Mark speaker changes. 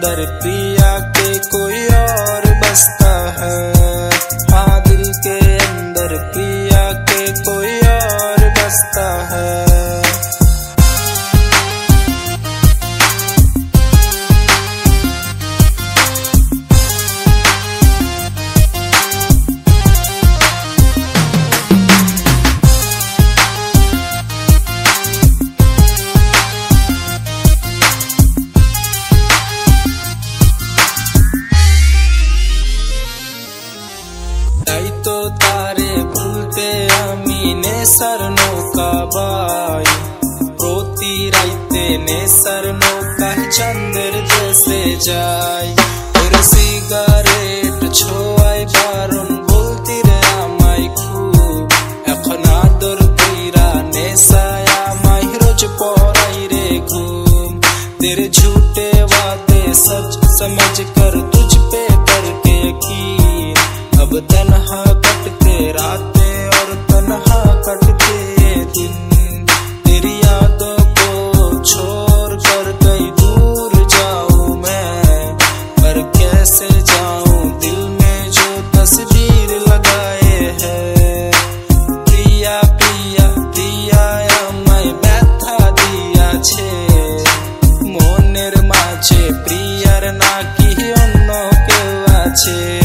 Speaker 1: अंदर प्रिया के कोई और बसता है। हाँ, दिल के अंदर प्रिया के कोई और बसता है। तो तारे भूलते आमीने सरनो का बाई रोती राइते ने सरनो का चंद्र जैसे जाई तेरे सिगारेट छोआई बारुन बोलती रे आमाई खूब एखना दर तेरा ने साया माई रोज पोराई रे घूम तेरे झूठे वादे सच समझ कर तुझ पे करके यकीन अब तन्हा कटते रातें और तन्हा कटते दिन तेरी यादों को छोड़ कर कहीं दूर जाऊं मैं पर कैसे जाऊं दिल में जो तस्वीर लगाए है। प्रिया प्रिया प्रिया मैं बैठा दिया छे मोनेर माचे प्रियर ना की अन्नो के आछे।